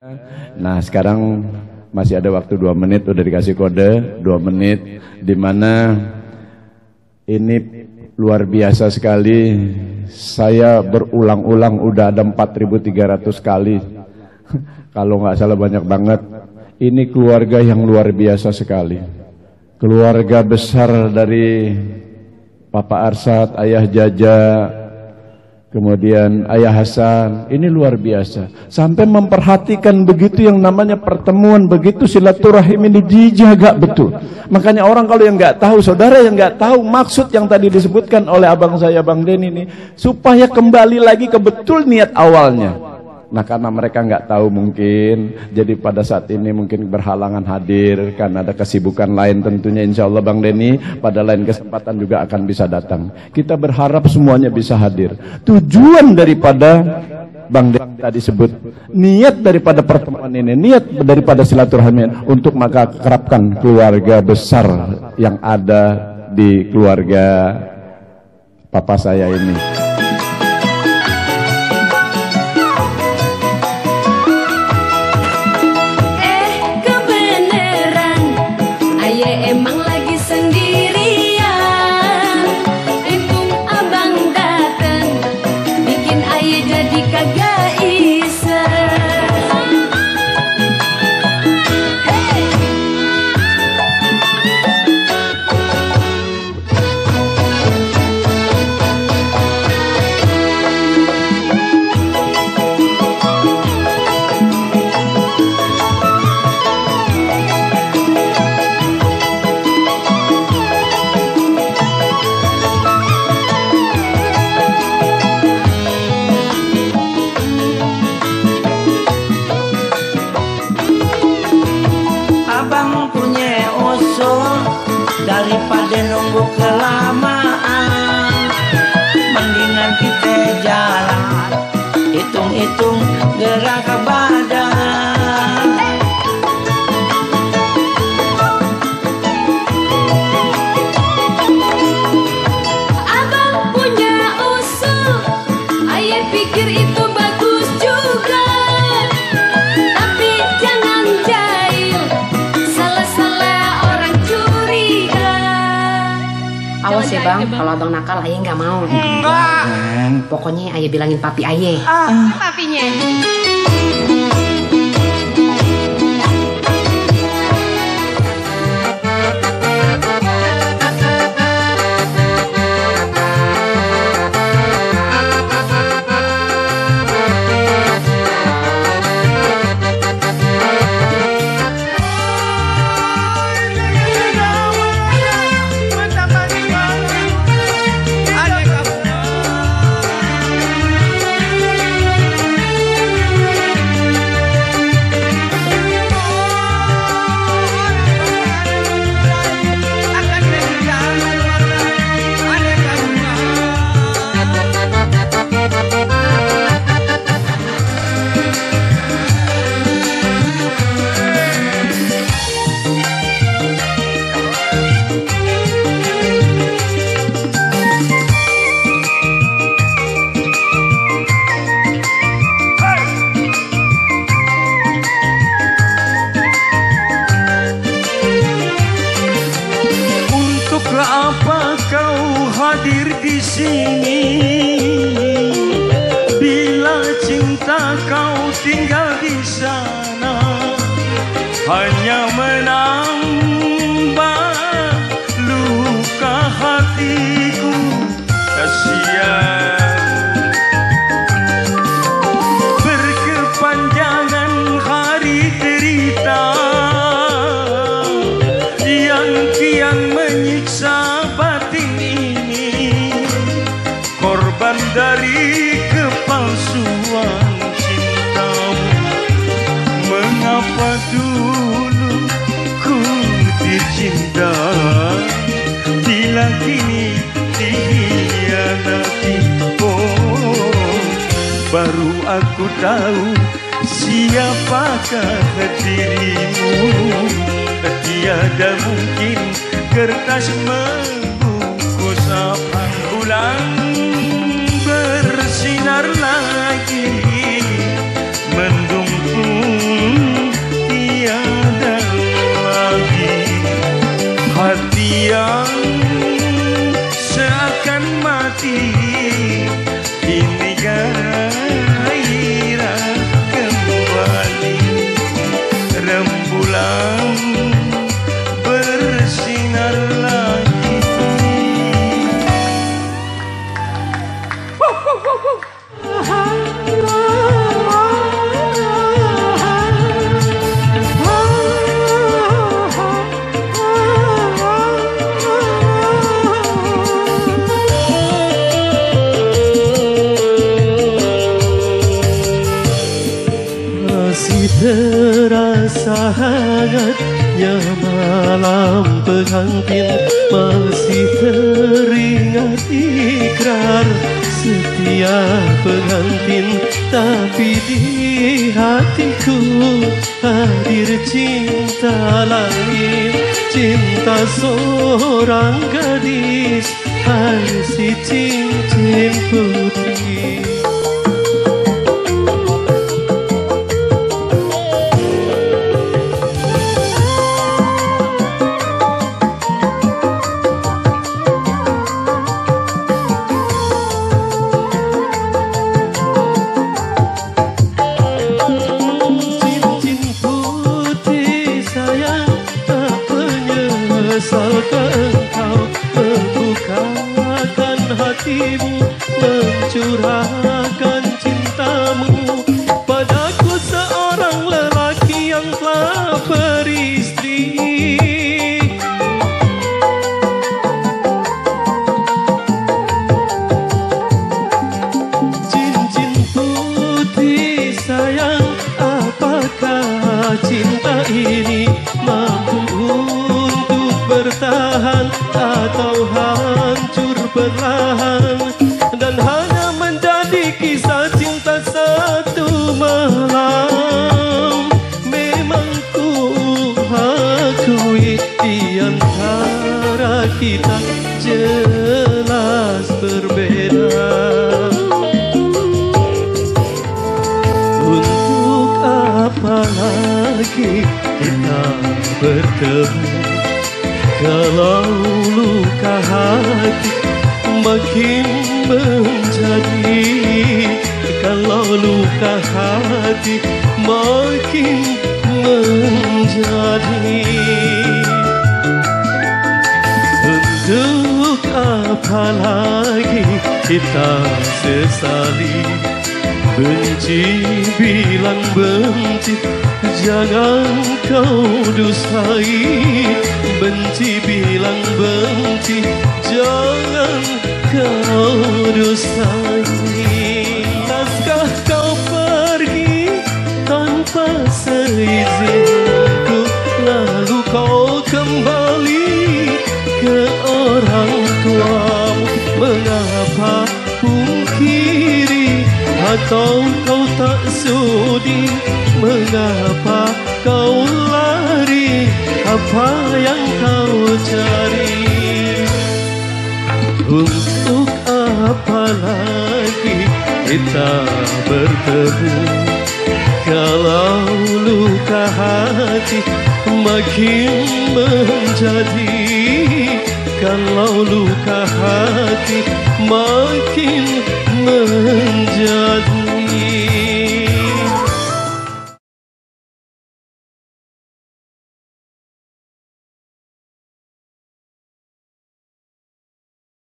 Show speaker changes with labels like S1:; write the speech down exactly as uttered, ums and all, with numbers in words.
S1: Nah sekarang masih ada waktu dua menit, udah dikasih kode dua menit, dimana ini luar biasa sekali. Saya berulang-ulang udah ada empat ribu tiga ratus kali, kalau nggak salah banyak banget. Ini keluarga yang luar biasa sekali, keluarga besar dari Papa Arsad, Ayah Jaja, kemudian Ayah Hasan. Ini luar biasa, sampai memperhatikan begitu yang namanya pertemuan, begitu silaturahim ini dijaga betul. Makanya orang kalau yang nggak tahu, saudara yang nggak tahu maksud yang tadi disebutkan oleh abang saya Bang Denny ini, supaya kembali lagi ke betul niat awalnya. Nah karena mereka nggak tahu mungkin, jadi pada saat ini mungkin berhalangan hadir karena ada kesibukan lain tentunya. Insya Allah Bang Denny pada lain kesempatan juga akan bisa datang. Kita berharap semuanya bisa hadir. Tujuan daripada Bang Denny tadi sebut, niat daripada pertemuan ini, niat daripada silaturahmi untuk mengakrabkan keluarga besar yang ada di keluarga papa saya ini.
S2: Daripada nunggu kelamaan, mendingan kita jalan, hitung-hitung gerak badan.
S3: Abang punya usul, ayah pikir itu bagus juga, tapi jangan jahil, salah-salah orang curiga.
S4: Awas ya bang, kalau abang nakal ayah nggak mau.
S2: Enggak.
S4: Pokoknya ayah bilangin papi ayah.
S3: Ah, papinya.
S2: Apa kau hadir di sini? Bila cinta kau tinggal di sana, hanya menambah luka hatiku. Kasihan berkepanjangan hari derita yang kian menyiksa batin ini, korban dari kepalsuan cintamu. Mengapa dulu ku dicinta, bila kini dikhianati? Oh, baru aku tahu siapakah dirimu. Tiada mungkin kertas membungkus apa. Bulan bersinar lagi, mendung pun
S5: terasa hangatnya malam pengantin, masih teringat ikrar setia pengantin. Tapi di hatiku hadir cinta lain, cinta seorang gadis, hai si cincin putih. Engkau membukakan hatimu, mencurahkan cintamu padaku, seorang lelaki yang telah beristri. Cincin putih sayang, apakah cinta ini mampu bertahan atau hancur perlahan, dan hanya menjadi kisah cinta satu malam. Memang ku akui di antara kita jelas berbeda. Untuk apa lagi kita bertemu kalau luka hati makin menjadi, kalau luka hati makin menjadi. Untuk apa lagi kita sesali, benci bilang benci, jangan kau dustai. Benci bilang benci, jangan kau dustai. Naskah kau pergi tanpa seizinku, lalu kau kembali ke orang tuamu. Mengapa pungkiri atau kau tak sudi? Mengapa kau lari? Apa yang kau cari? Untuk apa lagi kita bertemu kalau luka hati makin menjadi, kalau luka hati makin menjadi.